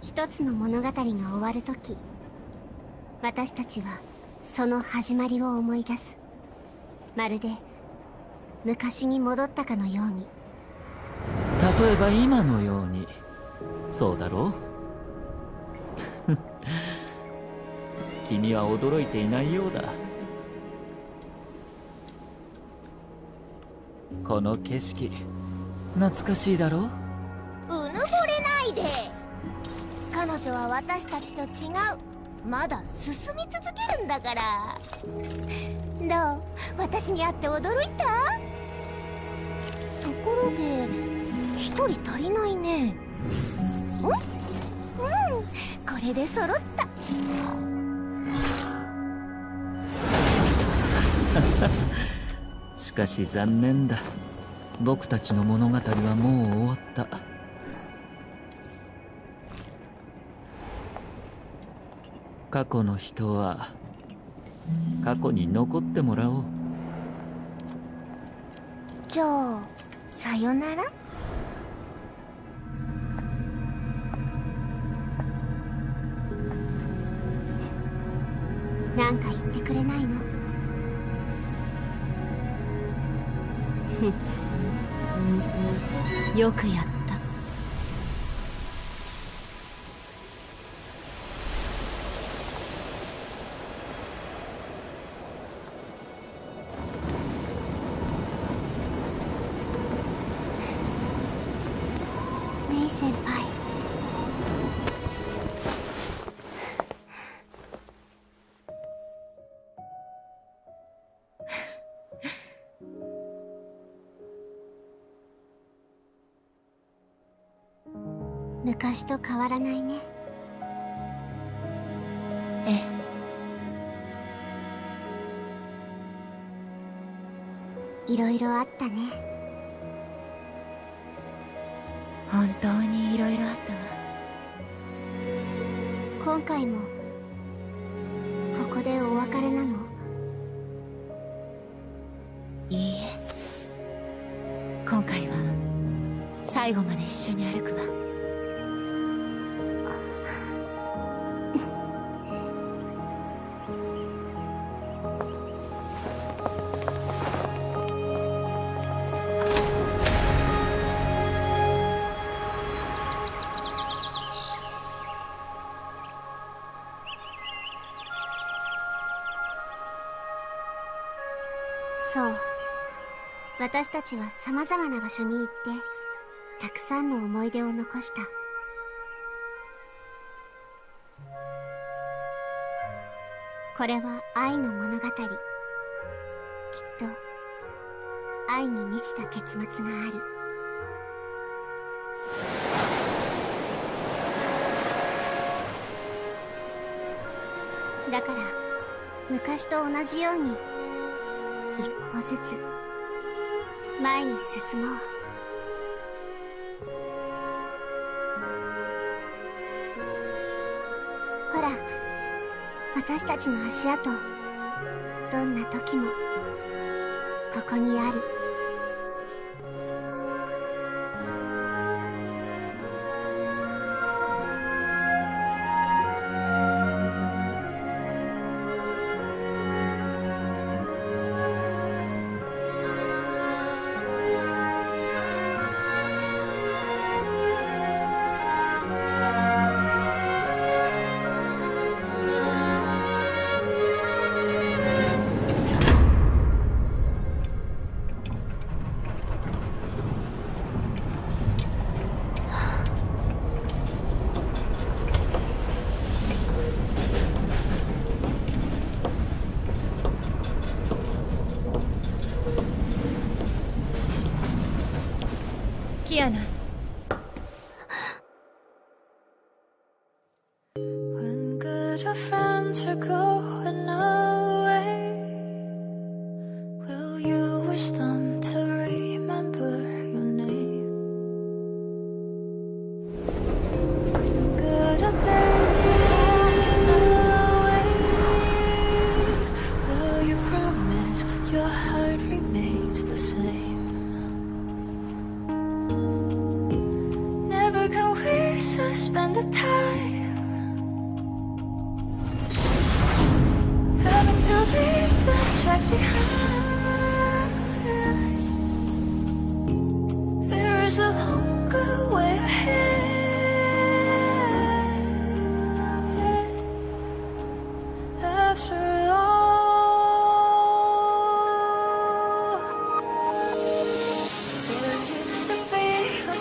一つの物語が終わるとき、私たちはその始まりを思い出す。まるで昔に戻ったかのように。 例えば今のように。そうだろう君は驚いていないようだ。この景色懐かしいだろう。 うぬぼれないで。彼女は私たちと違う。まだ進み続けるんだから。どう？私に会って驚いた？ところで一人足りないね。これで揃った。 しかし残念だ。僕たちの物語はもう終わった。過去の人は過去に残ってもらおう。 じゃあさよなら。なんか言ってくれないの？よくやった。メイ先輩。昔と変わらないね。ええ。いろいろあったね。 本当にいろいろあったわ。 今回もここでお別れなの？ いいえ、今回は最後まで一緒に歩くわ。 そう。私たちは様々な場所に行ってたくさんの思い出を残した。これは愛の物語。きっと愛に満ちた結末がある。だから昔と同じように一歩ずつ前に進もう。ほら、私たちの足跡、どんな時もここにある。 キアナ。 When good friends are going away, will you wish them to remember your name? When good days are passing away, will you promise your heart remains the same? suspend the time, having to leave the tracks behind. There is a longer way ahead. After all, there used to be a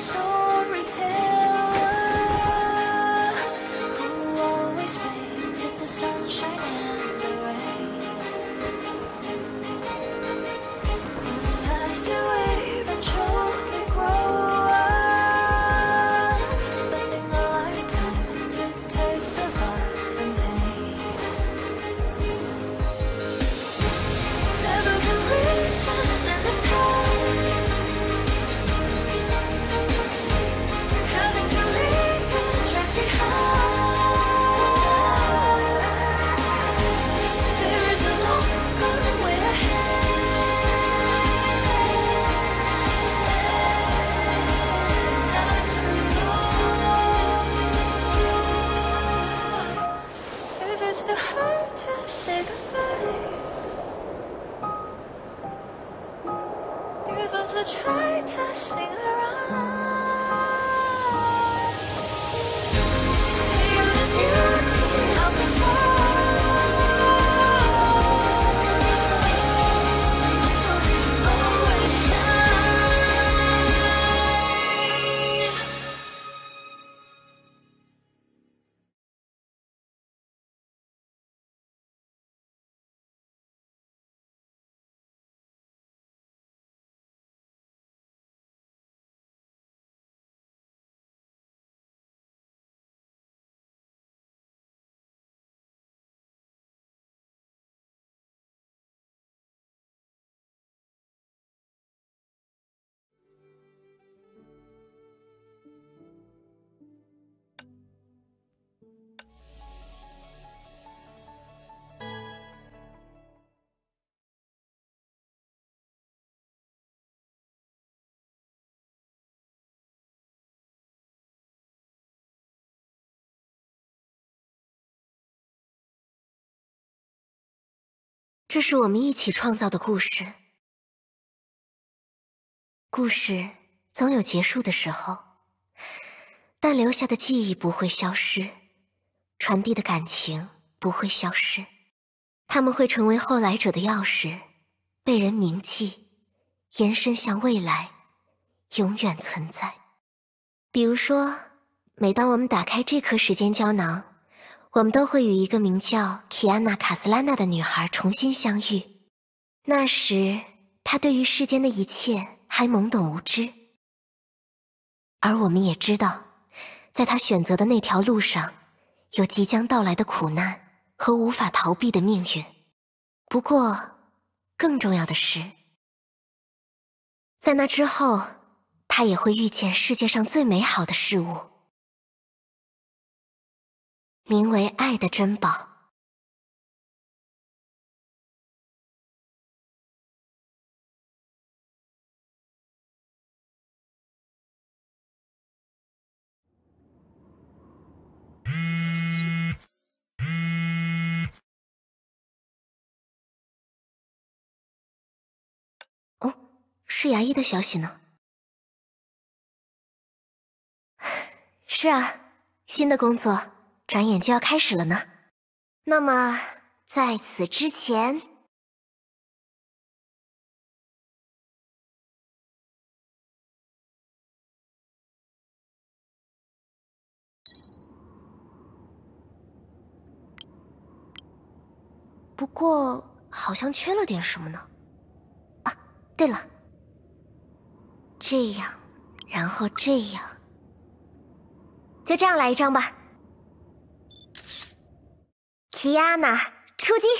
storyteller who always painted the sunshine and the rain. As you eventually grow up, spending a lifetime to taste of life and pain. Never can we suspend the time, having to leave the tracks behind. There is a longer way ahead. After all, if it's too hard to say goodbye, if I should try to sing around, you're the beauty of this world, always shine. 这是我们一起创造的故事。故事总有结束的时候，但留下的记忆不会消失，传递的感情不会消失，它们会成为后来者的钥匙，被人铭记，延伸向未来，永远存在。比如说，每当我们打开这颗时间胶囊，我们都会与一个名叫基安娜·卡斯拉娜的女孩重新相遇。那时，她对于世间的一切还懵懂无知，而我们也知道，在她选择的那条路上，有即将到来的苦难和无法逃避的命运。不过，更重要的是，在那之后，她也会遇见世界上最美好的事物。名为爱的珍宝。哦，是牙医的消息呢。是啊，新的工作转眼就要开始了呢。那么，在此之前，不过好像缺了点什么呢。啊，对了，这样，然后这样，就这样来一张吧。提亚娜，出击！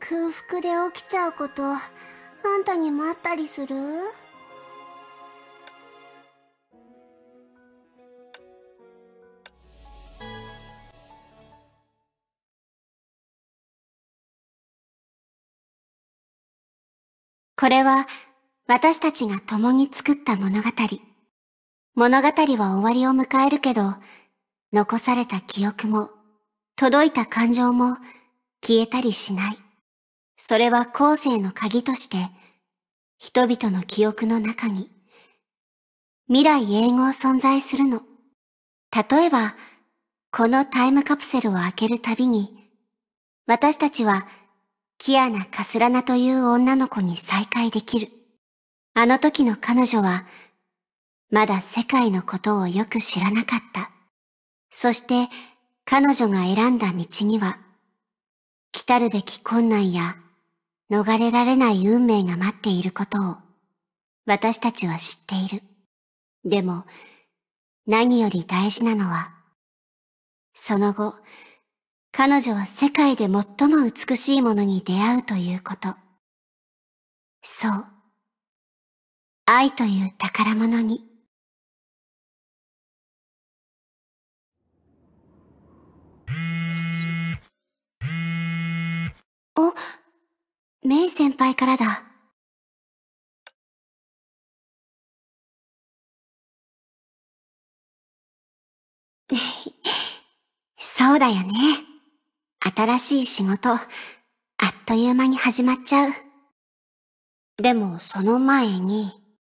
空腹で起きちゃうこと、あんたにもあったりする？これは私たちが共に作った物語。物語は終わりを迎えるけど、残された記憶も、届いた感情も消えたりしない。それは後世の鍵として、人々の記憶の中に、未来永劫存在するの。例えば、このタイムカプセルを開けるたびに、私たちは、キアナ・カスラナという女の子に再会できる。あの時の彼女は、まだ世界のことをよく知らなかった。そして彼女が選んだ道には、来たるべき困難や逃れられない運命が待っていることを私たちは知っている。でも何より大事なのは、その後、彼女は世界で最も美しいものに出会うということ。そう。愛という宝物に。お、メイ先輩からだ。そうだよね。新しい仕事、あっという間に始まっちゃう。でもその前に、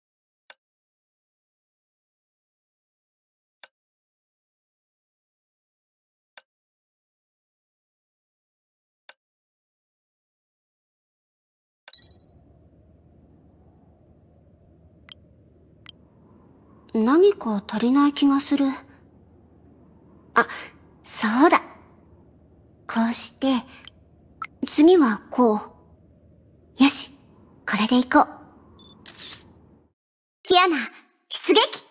何か足りない気がする。あ、そうだ。こうして、次はこう。よし、これでいこう。キアナ、出撃！